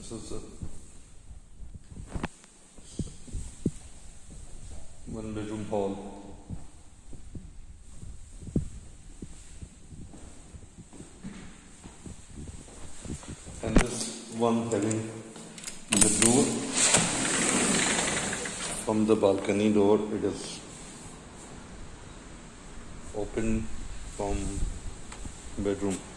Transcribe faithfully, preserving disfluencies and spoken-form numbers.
This is the one bedroom hall. And this one having the door from the balcony door, it is open from bedroom.